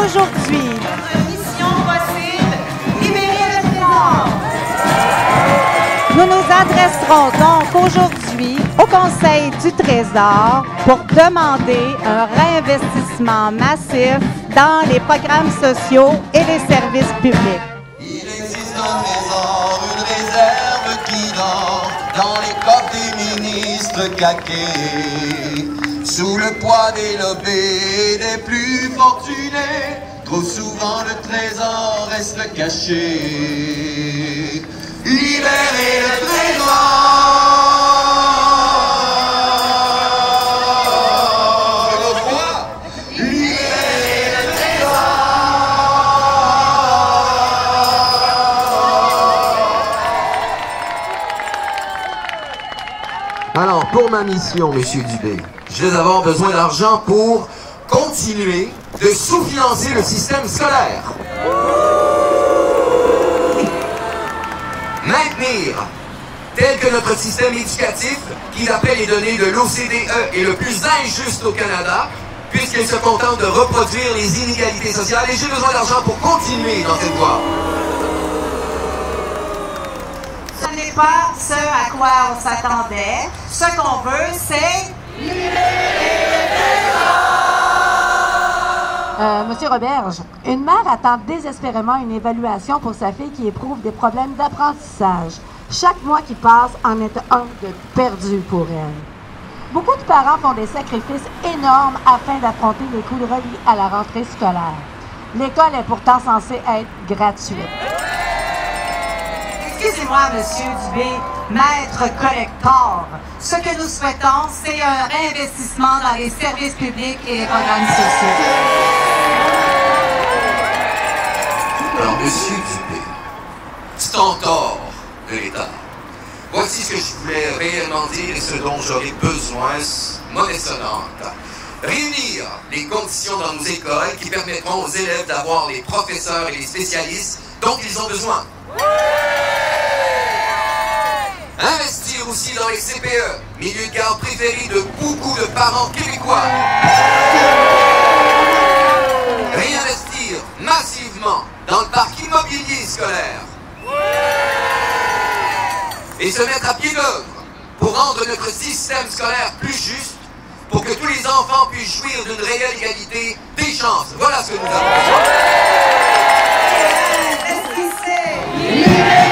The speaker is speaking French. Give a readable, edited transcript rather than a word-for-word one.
aujourd'hui. Notre mission possible, libérer le trésor. Nous nous adresserons donc aujourd'hui au Conseil du Trésor pour demander un réinvestissement massif dans les programmes sociaux et les services publics. Il existe un trésor, une réserve qui dort dans les coffres des ministres caqués. Sous le poids des lobbies des plus fortunés, trop souvent le trésor reste caché. Libérez le trésor! Alors, pour ma mission, Monsieur Dubé, je vais avoir besoin d'argent pour continuer de sous-financer le système scolaire. Maintenir, tel que notre système éducatif, qui d'après les données de l'OCDE est le plus injuste au Canada, puisqu'il se contente de reproduire les inégalités sociales, et j'ai besoin d'argent pour continuer dans cette voie. Ce n'est pas ce à quoi on s'attendait. Ce qu'on veut, c'est Monsieur Roberge, une mère attend désespérément une évaluation pour sa fille qui éprouve des problèmes d'apprentissage. Chaque mois qui passe en est un de perdu pour elle. Beaucoup de parents font des sacrifices énormes afin d'affronter les coûts reliés à la rentrée scolaire. L'école est pourtant censée être gratuite. Excusez-moi, Monsieur Dubé, maître collector. Ce que nous souhaitons, c'est un réinvestissement dans les services publics et les programmes sociaux. Alors, Monsieur Dubé, c'est en tort de l'État. Voici ce que je voulais réellement dire et ce dont j'aurais besoin, monnaie sonnante. Réunir les conditions dans nos écoles qui permettront aux élèves d'avoir les professeurs et les spécialistes dont ils ont besoin. Investir aussi dans les CPE, milieu de garde préféré de beaucoup de parents québécois. Réinvestir massivement dans le parc immobilier scolaire. Et se mettre à pied d'œuvre pour rendre notre système scolaire plus juste, pour que tous les enfants puissent jouir d'une réelle égalité des chances. Voilà ce que nous avons besoin. Investissez!